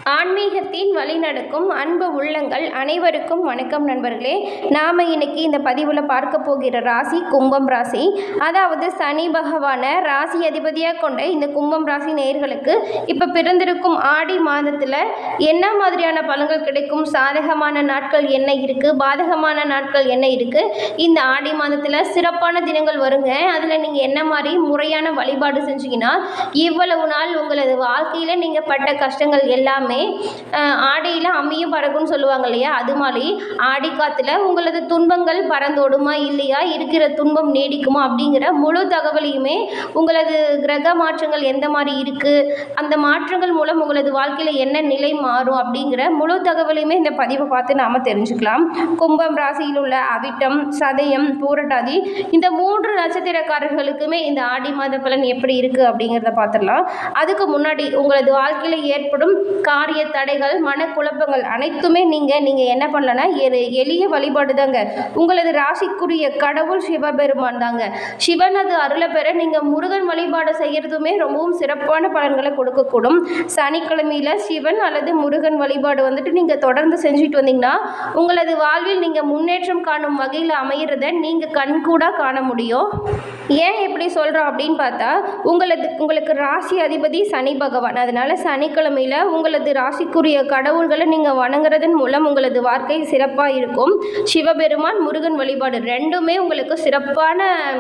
ஆன்மீகத்தின் வழிநடக்கும் அன்பு உள்ளங்கள் அனைவருக்கும் வணக்கம் நண்பர்களே. நாம் இன்னைக்கு இந்த பதிவில் பார்க்க போகிற ராசி கும்பம் ராசி. அதாவது சனி பகவானை ராசி அதிபதியாக கொண்ட இந்த கும்பம் ராசி நேயர்களுக்கு இப்போ பிறந்திருக்கும் ஆடி மாதத்தில் என்ன மாதிரியான பலன்கள் கிடைக்கும், சாதகமான நாட்கள் என்ன இருக்குது, பாதகமான நாட்கள் என்ன இருக்குது, இந்த ஆடி மாதத்தில் சிறப்பான தினங்கள் வருங்க. அதில் நீங்கள் என்ன மாதிரி முறையான வழிபாடு செஞ்சீங்கன்னா இவ்வளவு நாள் உங்களது வாழ்க்கையில் நீங்கள் பட்ட கஷ்டங்கள் எல்லாமே ஆடியில் அம்மியும் பறக்கும்னு சொல்லுவாங்க இல்லையா, அது மாதிரி ஆடி காத்துல உங்களது துன்பங்கள் பறந்தோடுமா இல்லையா, இருக்கிற துன்பம் நீடிக்குமா அப்படிங்கிற முழு தகவலையுமே உங்களது கிரக மாற்றங்கள் எந்த மாதிரி இருக்குது, அந்த மாற்றங்கள் மூலம் உங்களது வாழ்க்கையில் என்ன நிலை மாறும் அப்படிங்கிற முழு தகவலையுமே இந்த பதிவை பார்த்து நாம் தெரிஞ்சுக்கலாம். கும்பம் ராசியில் உள்ள அவிட்டம், சதயம், பூரட்டாதி இந்த 3 நட்சத்திரக்காரர்களுக்குமே இந்த ஆடி மாத பலன் எப்படி இருக்குது அப்படிங்கிறத பார்த்துடலாம். அதுக்கு முன்னாடி உங்களது வாழ்க்கையில் ஏற்படும் காரிய தடைகள், மனக்குழப்பங்கள் அனைத்துமே நீங்கள் என்ன பண்ணலன்னா எளிய வழிபாடு தாங்க. உங்களது ராசிக்குரிய கடவுள் சிவபெருமான் தாங்க. சிவனது அருளை பெற நீங்கள் முருகன் வழிபாடு செய்கிறதுமே ரொம்பவும் சிறப்பான பலன்களை கொடுக்கக்கூடும். சனிக்கிழமையில் சிவன் அல்லது முருகன் வழிபாடு நீங்கள் தொடர்ந்து செஞ்சுட்டு வந்தீங்கன்னா உங்களது வாழ்வில் நீங்கள் முன்னேற்றம் காணும் வகையில் அமைகிறத நீங்கள் கண்கூடாக காண முடியும். ஏன் எப்படி சொல்கிறோம் அப்படின்னு பார்த்தா, உங்களுக்கு ராசி அதிபதி சனி பகவான். அதனால் சனிக்கிழமையில் உங்களது ராசிக்குரிய கடவுள்களை நீங்கள் வணங்குறதன் மூலம் உங்களது வாழ்க்கை சிறப்பாக இருக்கும். சிவபெருமான், முருகன் வழிபாடு ரெண்டுமே உங்களுக்கு சிறப்பான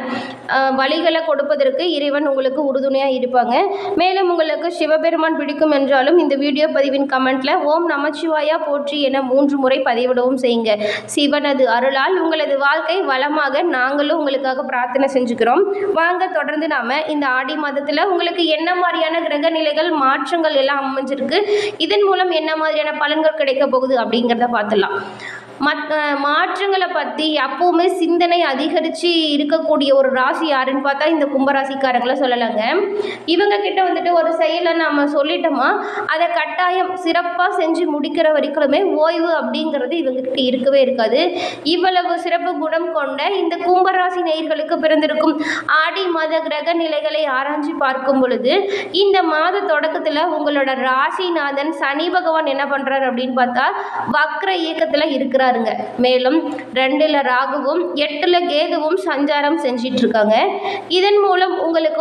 வழிகளை கொடுப்பதற்கு இறைவன் உங்களுக்கு உறுதுணையாக இருப்பாங்க. மேலும் உங்களுக்கு சிவபெருமான் பிடிக்கும் என்றாலும் இந்த வீடியோ பதிவின் கமெண்ட்டில் ஓம் நமச்சிவாயா போற்றி என 3 முறை பதிவிடவும் செய்யுங்க. சிவனது அருளால் உங்களது வாழ்க்கை வளமாக நாங்களும் உங்களுக்காக பிரார்த்தனை செஞ்சுக்கிறோம். வாங்க தொடர்ந்து நாம இந்த ஆடி மாதத்தில் உங்களுக்கு என்ன மாதிரியான கிரக நிலைகள் மாற்றங்கள் எல்லாம் அமைஞ்சிருக்கு, இதன் மூலம் என்ன மாதிரியான பலன்கள் கிடைக்க போகுது அப்படிங்கிறத பார்த்துடலாம். மாற்றங்களை பற்றி எப்பவுமே சிந்தனை அதிகரித்து இருக்கக்கூடிய ஒரு ராசி யாருன்னு பார்த்தா இந்த கும்பராசிக்காரங்களை சொல்லலாங்க. இவங்க கிட்ட ஒரு செயலை நம்ம சொல்லிட்டோமா அதை கட்டாயம் சிறப்பாக செஞ்சு முடிக்கிற வரைக்குமே ஓய்வு அப்படிங்கிறது இவங்ககிட்ட இருக்கவே இருக்காது. இவ்வளவு சிறப்பு குணம் கொண்ட இந்த கும்பராசி நேயர்களுக்கு பிறந்திருக்கும் ஆடி மாத கிரக நிலைகளை ஆராய்ச்சி பார்க்கும் பொழுது இந்த மாத தொடக்கத்தில் உங்களோட ராசிநாதன் சனி பகவான் என்ன பண்ணுறாரு அப்படின்னு பார்த்தா வக்ர இயக்கத்தில் இருக்கிறார். மேலும் 2ல் ராகுவும் 8ல் கேதுவும் சஞ்சாரம் செஞ்சிட்டு இருக்காங்க. இதன் மூலம்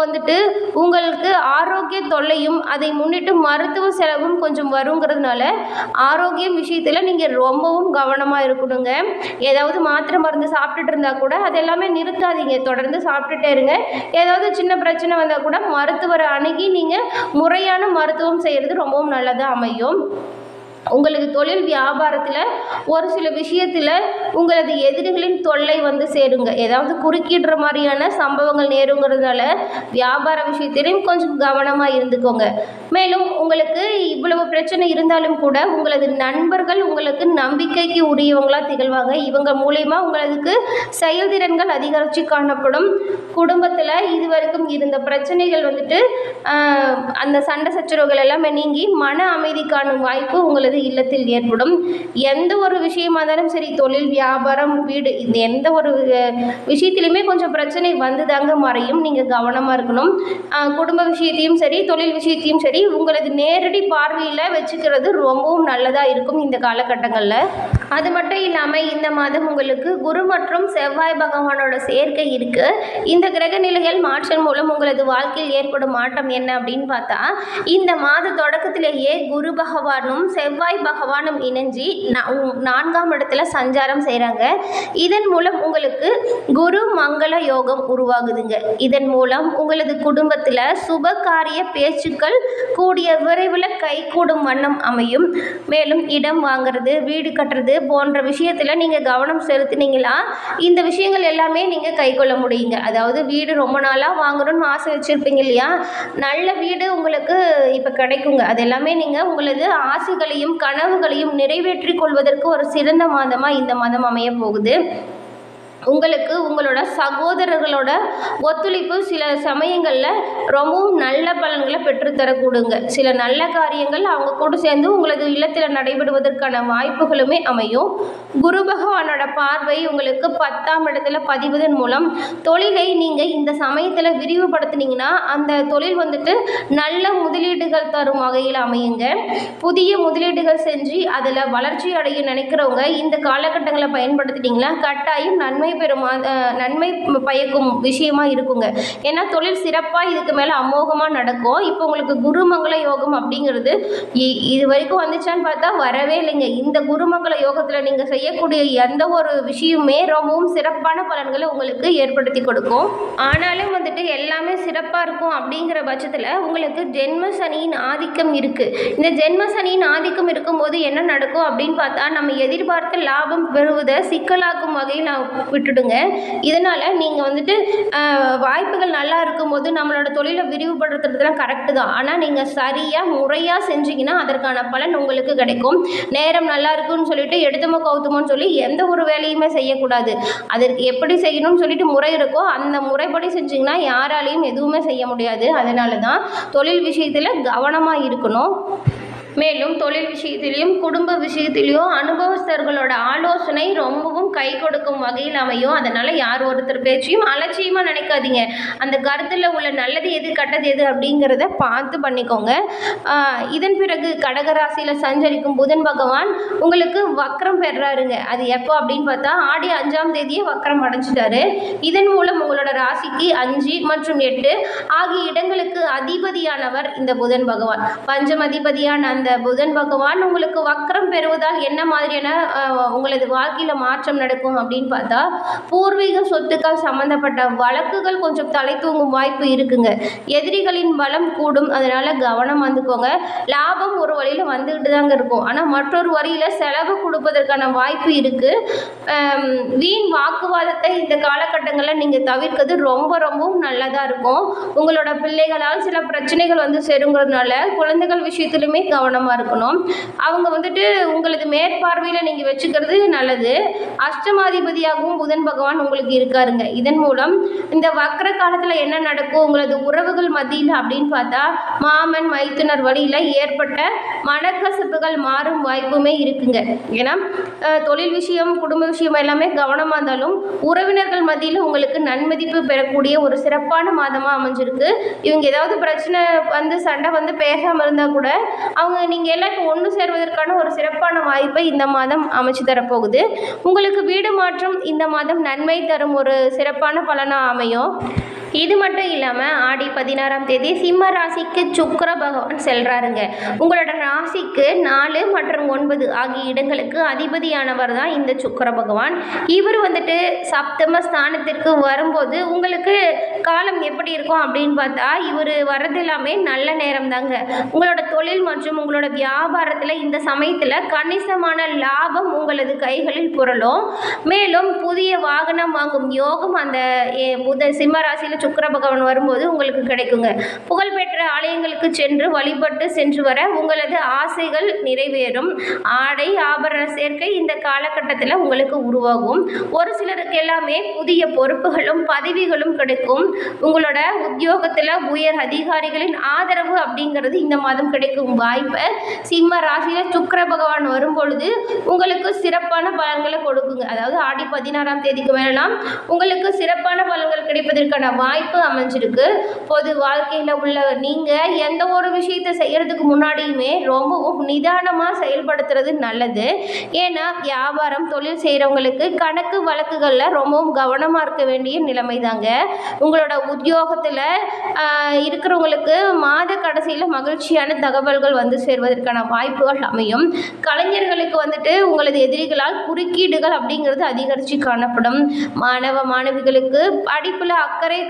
உங்களுக்கு ஆரோக்கிய தொல்லையும் அதை முன்னிட்டு மருத்துவ செலவும் கொஞ்சம் வருங்கிறதுனால ஆரோக்கியம் விஷயத்தில் நீங்கள் ரொம்பவும் கவனமாக இருக்கணுங்க. ஏதாவது மாத்திரை மருந்து சாப்பிட்டுட்டு இருந்தால் கூட அதெல்லாமே நிறுத்தாதீங்க, தொடர்ந்து சாப்பிட்டுட்டே இருங்க. ஏதாவது சின்ன பிரச்சனை வந்தால் கூட மருத்துவரை அணுகி நீங்கள் முறையான மருத்துவம் செய்கிறது ரொம்பவும் நல்லதாக அமையும். உங்களது தொழில் வியாபாரத்தில் ஒரு சில விஷயத்தில் உங்களது எதிரிகளின் தொல்லை சேருங்க. ஏதாவது குறுக்கிடுற மாதிரியான சம்பவங்கள் நேருங்கிறதுனால வியாபார விஷயத்திலையும் கொஞ்சம் கவனமாக இருந்துக்கோங்க. மேலும் உங்களுக்கு இவ்வளவு பிரச்சனை இருந்தாலும் கூட உங்களது நண்பர்கள் உங்களுக்கு நம்பிக்கைக்கு உரியவங்களாக திகழ்வாங்க. இவங்க மூலயமா உங்களுக்கு செயல்திறன்கள் அதிகரித்து காணப்படும். குடும்பத்தில் இதுவரைக்கும் இருந்த பிரச்சனைகள் அந்த சண்டை சச்சரவுகள் எல்லாமே நீங்கி மன அமைதி காணும் வாய்ப்பு உங்களது இல்லத்தில் ஏற்படும். எந்த ஒரு விஷயமா இருந்தாலும் சரி, தொழில், வியாபாரம், வீடு, இந்த எந்த ஒரு விஷயத்திலுமே கொஞ்சம் பிரச்சனை வந்துதாங்க மறையும். நீங்கள் கவனமாக இருக்கணும். குடும்ப விஷயத்தையும் சரி, தொழில் விஷயத்தையும் சரி உங்களது நேரடி பார்வையில் வச்சுக்கிறது ரொம்பவும் நல்லதாக இருக்கும் இந்த காலகட்டங்களில். அது மட்டும் இல்லாமல் இந்த மாதம் உங்களுக்கு குரு மற்றும் செவ்வாய் பகவானோட சேர்க்கை இருக்குது. இந்த கிரக நிலைகள் மாற்றம் மூலம் உங்களது வாழ்க்கையில் ஏற்படும் மாற்றம் என்ன அப்படின்னு பார்த்தா, இந்த மாத தொடக்கத்திலேயே குரு பகவானும் செவ்வாய் பகவானும் இணைஞ்சி 4ஆம் இடத்துல சஞ்சாரம் செய்கிறாங்க. இதன் மூலம் உங்களுக்கு குரு மங்கள யோகம் உருவாகுதுங்க. இதன் மூலம் உங்களது குடும்பத்தில் சுப காரிய பேச்சுக்கள் கூடிய விரைவில் கைகூடும் வண்ணம் அமையும். மேலும் இடம் வாங்கிறது, வீடு கட்டுறது போன்ற விஷயத்தில் நீங்கள் கவனம் செலுத்தினீங்களா இந்த விஷயங்கள் எல்லாமே நீங்கள் கை கொள்ள முடியுங்க. அதாவது வீடு ரொம்ப நாளாக வாங்கணும்னு ஆசை வச்சுருப்பீங்க இல்லையா, நல்ல வீடு உங்களுக்கு இப்போ கிடைக்குங்க. அது எல்லாமே நீங்கள் உங்களது ஆசைகளையும் கனவுகளையும் நிறைவேற்றி கொள்வதற்கு ஒரு சிறந்த மாதமாக இந்த மாதம் அமைய போகுது. உங்களுக்கு உங்களோட சகோதரர்களோட ஒத்துழைப்பு சில சமயங்களில் ரொம்பவும் நல்ல பலன்களை பெற்றுத்தரக்கூடுங்க. சில நல்ல காரியங்கள் அவங்க கூட சேர்ந்து உங்களது இல்லத்தில் நடைபெறுவதற்கான வாய்ப்புகளுமே அமையும். குரு பகவானோட பார்வை உங்களுக்கு 10ஆம் இடத்துல பதிவதன் மூலம் தொழிலை நீங்கள் இந்த சமயத்தில் விரிவுபடுத்தினீங்கன்னா அந்த தொழில் வந்துட்டு நல்ல முதலீடுகள் தரும் வகையில் அமையுங்க. புதிய முதலீடுகள் செஞ்சு அதில் வளர்ச்சி அடைய நினைக்கிறவங்க இந்த காலகட்டங்களை பயன்படுத்திட்டீங்கன்னா கட்டாயம் நன்மை பயக்கும் விஷயமா இருக்குங்க. ஏன்னா தொழில் சிறப்பாக இதுக்கு மேலே அமோகமாக நடக்கும். இப்போ உங்களுக்கு குருமங்கள யோகம் அப்படிங்கிறது இது வரைக்கும் வந்துச்சான்னு பார்த்தா வரவே இல்லைங்க. இந்த குருமங்கள யோகத்தில் நீங்கள் செய்யக்கூடிய எந்த ஒரு விஷயமே ரொம்பவும் சிறப்பான பலன்களை உங்களுக்கு ஏற்படுத்தி கொடுக்கும். ஆனாலும் வந்துட்டு எல்லாமே சிறப்பாக இருக்கும் அப்படிங்கிற பட்சத்தில் உங்களுக்கு ஜென்ம சனியின் ஆதிக்கம் இருக்குது. இந்த ஜென்ம சனியின் ஆதிக்கம் இருக்கும்போது என்ன நடக்கும் அப்படின்னு பார்த்தா நம்ம எதிர்பார்த்த லாபம் பெறுவதை சிக்கலாக்கும் வகையில் நான் விட்டுடுங்க. இதனால் நீங்கள் வந்துட்டு வாய்ப்புகள் நல்லா இருக்கும்போது நம்மளோட தொழிலை விரிவுபடுத்துறதுலாம் கரெக்டு தான். ஆனால் நீங்கள் சரியாக முறையாக செஞ்சீங்கன்னா அதற்கான பலன் உங்களுக்கு கிடைக்கும். நேரம் நல்லா இருக்குன்னு சொல்லிட்டு எடுத்தமோ கவுத்துமோன்னு சொல்லி எந்த ஒரு வேலையுமே செய்யக்கூடாது. அதற்கு எப்படி செய்யணும்னு சொல்லிட்டு முறை இருக்கோ அந்த முறைப்படி செஞ்சிங்கன்னா யாராலையும் எதுவுமே செய்ய முடியாது. அதனால தான் தொழில் விஷயத்தில் கவனமாக இருக்கணும். மேலும் தொழில் விஷயத்திலையும் குடும்ப விஷயத்திலையும் அனுபவஸ்தர்களோட ஆலோசனை ரொம்பவும் கை கொடுக்கும் வகையில் அமையும். அதனால் யார் ஒருத்தர் பேச்சையும் அலட்சியமாக நினைக்காதீங்க. அந்த கருத்தில் உள்ள நல்லது எது கெட்டது எது அப்படிங்கிறத பார்த்து பண்ணிக்கோங்க. இதன் பிறகு கடகராசியில் சஞ்சரிக்கும் புதன் பகவான் உங்களுக்கு வக்ரம் பெறாருங்க. அது எப்போ அப்படின்னு பார்த்தா ஆடி 5ஆம் தேதியே வக்ரம் அடைஞ்சிட்டாரு. இதன் மூலம் உங்களோட ராசிக்கு 5 மற்றும் 8 ஆகிய இடங்களுக்கு அதிபதியானவர் இந்த புதன் பகவான். பஞ்சம் அதிபதியான அந்த புதன் பகவான் உங்களுக்கு வக்ரம் பெறுவதால் என்ன மாதிரியான உங்களது வாழ்க்கையில் மாற்றம் நடக்கும் அப்படின்னு பார்த்தா பூர்வீக சொத்துக்கள் சம்பந்தப்பட்ட வழக்குகள் கொஞ்சம் தலை தூங்கும் வாய்ப்பு இருக்குங்க. எதிரிகளின் பலம் கூடும். அதனால கவனம் வந்துக்கோங்க. லாபம் ஒரு வழியில் வந்துக்கிட்டு தாங்க இருக்கும். ஆனால் மற்றொரு வழியில் செலவு கொடுப்பதற்கான வாய்ப்பு இருக்குது. வீண் வாக்குவாதத்தை இந்த காலகட்டங்களில் நீங்கள் தவிர்க்கிறது ரொம்பவும் நல்லதாக இருக்கும். உங்களோட பிள்ளைகளால் சில பிரச்சனைகள் வந்து சேருங்கிறதுனால குழந்தைகள் விஷயத்திலுமே கவனமாக இருக்கணும். அவங்க வந்துட்டு உங்களது மேற்பார்வையில் நீங்கள் வச்சுக்கிறது நல்லது. அஷ்டமாதிபதியாகவும் புதன் பகவான் உங்களுக்கு இருக்காருங்க. இதன் மூலம் இந்த வக்ர காலத்தில் என்ன நடக்கும் உங்களது உறவுகள் மத்தியில் அப்படின்னு பார்த்தா மாமன் மைத்துனர் வழியில் ஏற்பட்ட மனக்கசப்புகள் மாறும் வாய்ப்புமே இருக்குங்க. ஏன்னா தொழில் விஷயம் குடும்ப விஷயம் எல்லாமே கவனமாக இருந்தாலும் உறவினர்கள் மத்தியில் உங்களுக்கு நன்மதிப்பு பெறக்கூடிய ஒரு சிறப்பான மாதமாக அமைஞ்சிருக்கு. இவங்க ஏதாவது பிரச்சனை வந்து சண்டை வந்து பேசாமல் இருந்தால் கூட அவங்க நீங்கள் எல்லாருக்கும் ஒன்று சேர்வதற்கான ஒரு சிறப்பான வாய்ப்பை இந்த மாதம் அமைச்சு தரப்போகுது. உங்களுக்கு வீடு மாற்றம் இந்த மாதம் நன்மை தரும் ஒரு சிறப்பான பலனாக அமையும். இது மட்டும் இல்லாமல் ஆடி 16ஆம் தேதி சிம்ம ராசிக்கு சுக்கிர பகவான் செல்றாருங்க. உங்களோட ராசிக்கு 4 மற்றும் 9 ஆகிய இடங்களுக்கு அதிபதியானவர் தான் இந்த சுக்கிர பகவான். இவர் வந்துட்டு சப்தம ஸ்தானத்திற்கு வரும்போது உங்களுக்கு காலம் எப்படி இருக்கும் அப்படின்னு பார்த்தா இவர் வர்றது எல்லாமே நல்ல நேரம் தாங்க. உங்களோட தொழில் மற்றும் உங்களோட வியாபாரத்தில் இந்த சமயத்தில் கணிசமான லாபம் உங்களது கைகளில் புரளும். மேலும் புதிய வாகனம் வாங்கும் யோகம் அந்த சிம்ம ராசியில் சுக்கிர பகவான் வரும்போது உங்களுக்கு கிடைக்குங்க. புகழ்பெற்ற ஆலயங்களுக்கு சென்று வர உங்களது ஆசைகள் நிறைவேறும். ஆடை ஆபரண சேர்க்கை இந்த காலகட்டத்தில் உங்களுக்கு உருவாகும். ஒரு சிலருக்கு எல்லாமே புதிய பொறுப்புகளும் பதவிகளும் கிடைக்கும். உங்களோட உத்தியோகத்தில் உயர் அதிகாரிகளின் ஆதரவு அப்படிங்கிறது இந்த மாதம் கிடைக்கும் வாய்ப்பை சிம்ம ராசியில் சுக்கிர பகவான் வரும்பொழுது உங்களுக்கு சிறப்பான பலன்களை கொடுக்குங்க. அதாவது ஆடி 16ஆம் தேதிக்கு மேலாம் உங்களுக்கு சிறப்பான பலன்கள் கிடைப்பதற்கான வாய்ப்பு அமைஞ்சிருக்கு. பொது வாழ்க்கையில் உள்ள நீங்கள் எந்த ஒரு விஷயத்தை செய்யறதுக்கு முன்னாடியுமே ரொம்பவும் நிதானமாக செயல்படுத்துறது நல்லது. ஏன்னா வியாபாரம் தொழில் செய்கிறவங்களுக்கு கணக்கு வழக்குகளில் ரொம்பவும் கவனமாக இருக்க வேண்டிய நிலைமை தாங்க. உங்களோட உத்தியோகத்தில் இருக்கிறவங்களுக்கு மாத கடைசியில் மகிழ்ச்சியான தகவல்கள் வந்து சேர்வதற்கான வாய்ப்புகள் அமையும். கலைஞர்களுக்கு வந்துட்டு உங்களது எதிரிகளால் குறுக்கீடுகள் அப்படிங்கிறது அதிகரித்து காணப்படும். மாணவ மாணவிகளுக்கு படிப்பில் அக்கறை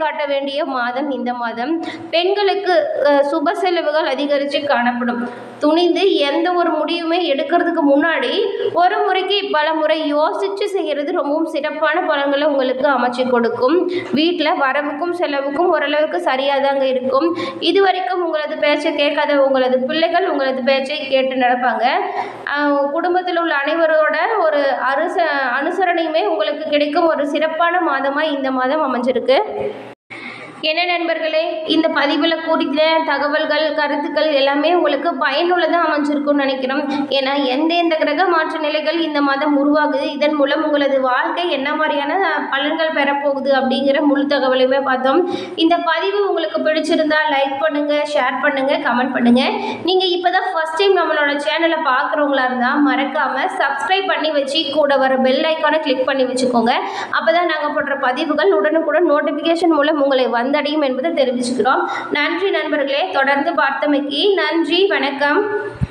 காட்ட வேண்டிய மாதம் இந்த மாதம். பெண்களுக்கு சுப செலவுகள் அதிகரித்து காணப்படும். துணிந்து எந்த ஒரு முடிவுமே எடுக்கிறதுக்கு முன்னாடி ஒரு முறைக்கு பல முறை யோசித்து செய்கிறது ரொம்பவும் சிறப்பான பலன்களை உங்களுக்கு அமைச்சு கொடுக்கும். வீட்டில் வரவுக்கும் செலவுக்கும் ஓரளவுக்கு சரியாக தாங்க இருக்கும். இதுவரைக்கும் உங்களது பேச்சை கேட்காத உங்களது பிள்ளைகள் உங்களது பேச்சை கேட்டு நடப்பாங்க. குடும்பத்தில் உள்ள அனைவரோட ஒரு அனுசரணையுமே உங்களுக்கு கிடைக்கும் ஒரு சிறப்பான மாதமாக இந்த மாதம் அமைஞ்சிருக்கு. என்ன நண்பர்களே, இந்த பதிவில் கூறிய தகவல்கள் கருத்துக்கள் எல்லாமே உங்களுக்கு பயனுள்ளதாக அமைஞ்சிருக்கும்னு நினைக்கிறோம். ஏன்னா எந்தெந்த கிரக மாற்ற நிலைகள் இந்த மாதம் உருவாகுது, இதன் மூலம் உங்களது வாழ்க்கை என்ன மாதிரியான பலன்கள் பெறப்போகுது அப்படிங்கிற முழு தகவலையுமே பார்த்தோம். இந்த பதிவு உங்களுக்கு பிடிச்சிருந்தா லைக் பண்ணுங்கள், ஷேர் பண்ணுங்கள், கமெண்ட் பண்ணுங்கள். நீங்கள் இப்போ தான் ஃபஸ்ட் டைம் நம்மளோட சேனலை பார்க்குறவங்களா இருந்தால் மறக்காமல் சப்ஸ்கிரைப் பண்ணி வச்சு கூட வர பெல் ஐக்கானை கிளிக் பண்ணி வச்சுக்கோங்க. அப்போ தான் நாங்கள் போடுற பதிவுகள் உடனுக்குடன் நோட்டிஃபிகேஷன் மூலம் உங்களை வந்தடையும் என்பதை தெரிவிச்சுக்கிறோம். நன்றி நண்பர்களே, தொடர்ந்து பார்த்தமைக்கு நன்றி, வணக்கம்.